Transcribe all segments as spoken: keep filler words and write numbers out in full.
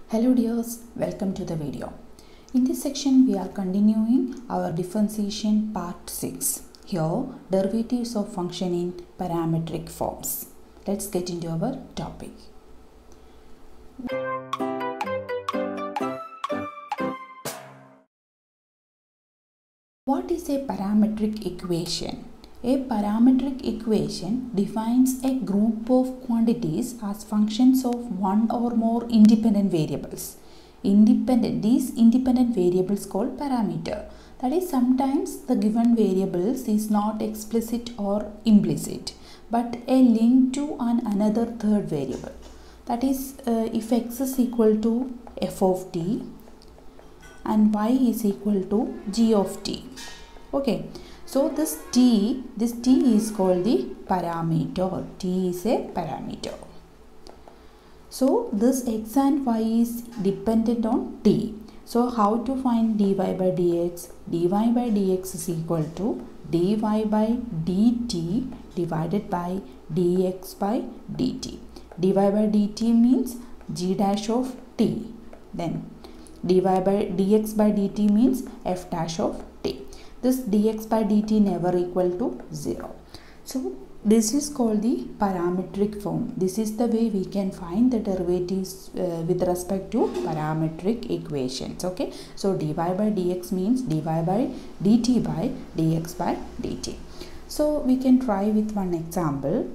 Hello dears, welcome to the video. In this section we are continuing our differentiation part six. Here derivatives of function in parametric forms. Let's get into our topic. What is a parametric equation? A parametric equation defines a group of quantities as functions of one or more independent variables. Independent, these independent variables called parameter. That is, sometimes the given variables is not explicit or implicit, but a link to an another third variable. That is, uh, if x is equal to f of t and y is equal to g of t. Okay. So this t, this t is called the parameter. T is a parameter. So this x and y is dependent on t. So how to find dy by dx? Dy by dx is equal to dy by dt divided by dx by dt. Dy by dt means g dash of t. Then dy by dx by dt means f dash of t. This dx by dt never equal to zero. So this is called the parametric form. This is the way we can find the derivatives uh, with respect to parametric equations. Okay. So dy by dx means dy by dt by dx by dt. So we can try with one example.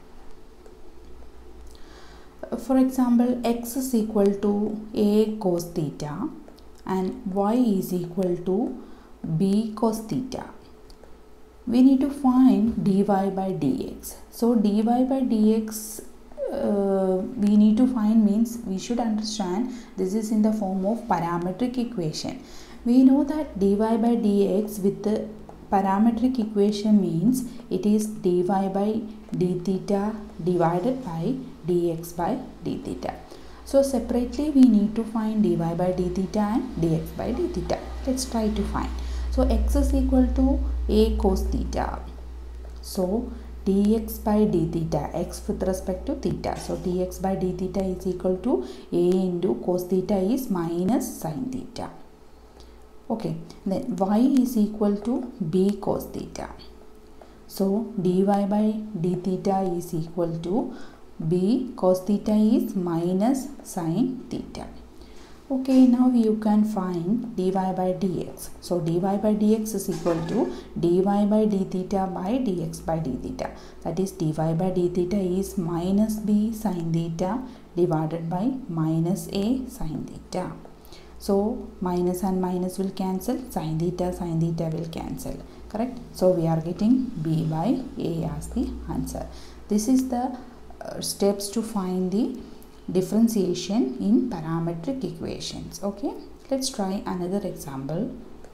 For example, x is equal to a cos theta and y is equal to b cos theta. We need to find dy by dx. So dy by dx uh, we need to find means we should understand this is in the form of parametric equation. We know that dy by dx with the parametric equation means it is dy by d theta divided by dx by d theta. So separately we need to find dy by d theta and dx by d theta. Let's try to find. So x is equal to a cos theta. So dx by d theta, x with respect to theta. So dx by d theta is equal to a into cos theta is minus sin theta. Okay, then y is equal to b cos theta. So dy by d theta is equal to b cos theta is minus sin theta. Okay, now you can find dy by dx. So dy by dx is equal to dy by d theta by dx by d theta. That is, dy by d theta is minus b sin theta divided by minus a sin theta. So minus and minus will cancel, sin theta, sin theta will cancel. Correct? So we are getting b by a as the answer. This is the uh, steps to find the differentiation in parametric equations. Okay, let's try another example.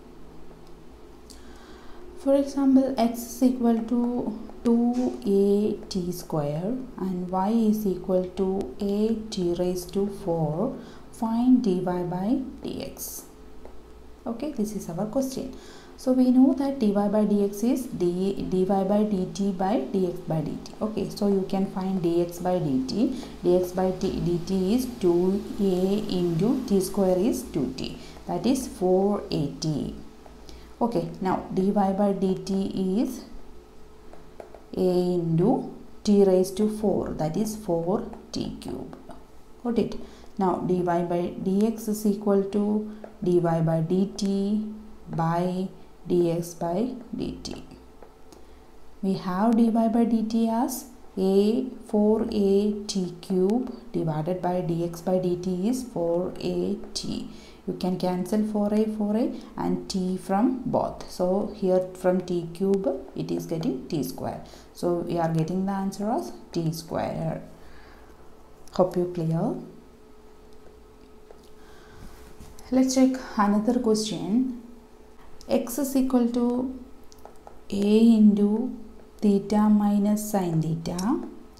For example, x is equal to two a t square and y is equal to a t raised to four. Find dy by dx. Okay, this is our question. So we know that dy by dx is d, dy by dt by dx by dt. Okay, so you can find dx by dt. Dx by t, dt is two a into t square is two t. That is four a t. Okay, now dy by dt is a into t raised to four. That is four t cube. Got it? Now dy by dx is equal to dy by dt by dx by dt. We have dy by dt as a four a t cube divided by dx by dt is four a t. You can cancel four a, four a and t from both. So here from t cube it is getting t square. So we are getting the answer as t square. Hope you clear. Let's check another question. X is equal to a into theta minus sin theta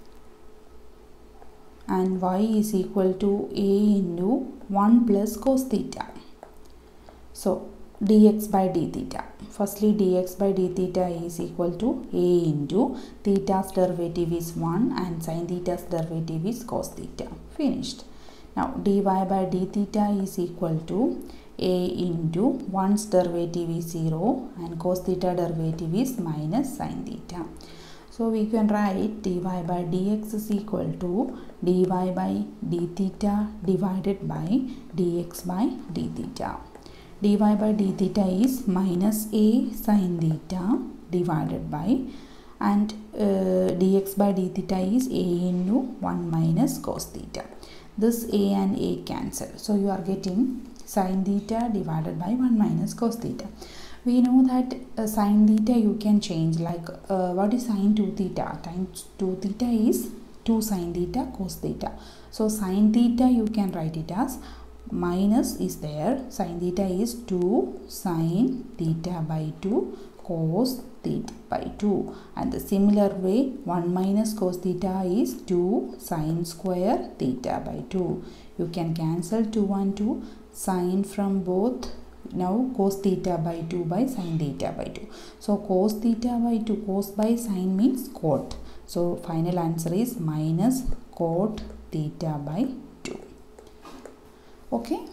and y is equal to a into one plus cos theta. So dx by d theta. Firstly, dx by d theta is equal to a into theta's derivative is one and sin theta's derivative is cos theta. Finished. Now dy by d theta is equal to a into one's derivative is zero and cos theta derivative is minus sin theta. So we can write dy by dx is equal to dy by d theta divided by dx by d theta. Dy by d theta is minus a sin theta divided by, and uh, dx by d theta is a into one minus cos theta. This a and a cancel. So you are getting sin theta divided by one minus cos theta. We know that uh, sin theta you can change, like uh, what is sin two theta? Times two theta is two sin theta cos theta. So sin theta you can write it as minus is there, sin theta is two sin theta by two cos theta by two, and the similar way one minus cos theta is two sin square theta by two. You can cancel two and two, sin from both. Now cos theta by two by sin theta by two. So cos theta by two, cos by sin means cot. So final answer is minus cot theta by two. Okay.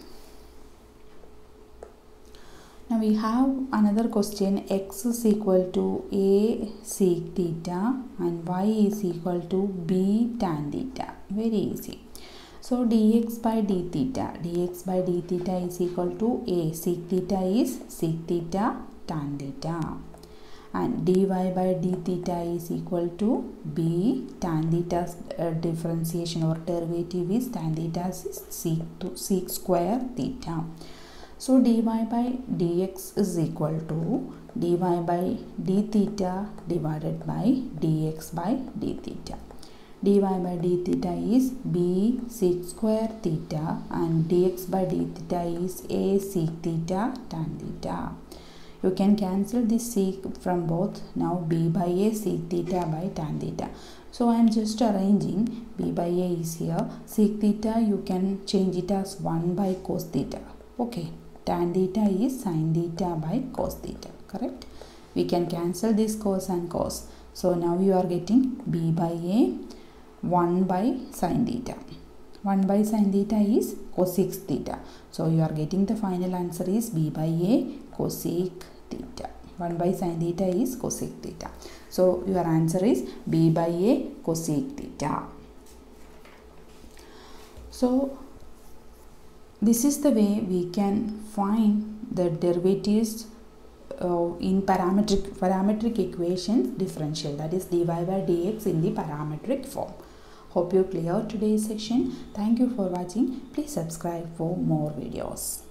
Now we have another question. X is equal to a sec theta and y is equal to b tan theta. Very easy. So dx by d theta, dx by d theta is equal to a sec theta is sec theta tan theta, and dy by d theta is equal to b tan theta's uh, differentiation or derivative is tan theta is sec, to sec square theta. So dy by dx is equal to dy by d theta divided by dx by d theta. Dy by d theta is b sec square theta and dx by d theta is a sec theta tan theta. You can cancel this sec from both. Now b by a sec theta by tan theta. So I am just arranging b by a is here. Sec theta you can change it as one by cos theta. Okay. Tan theta is sin theta by cos theta. Correct? We can cancel this cos and cos. So now you are getting b by a one by sin theta. one by sin theta is cosec theta. So you are getting the final answer is b by a cosec theta. one by sin theta is cosec theta. So your answer is b by a cosec theta. So this is the way we can find the derivatives uh, in parametric parametric equation differential, that is dy by dx in the parametric form. Hope you cleared today's section. Thank you for watching. Please subscribe for more videos.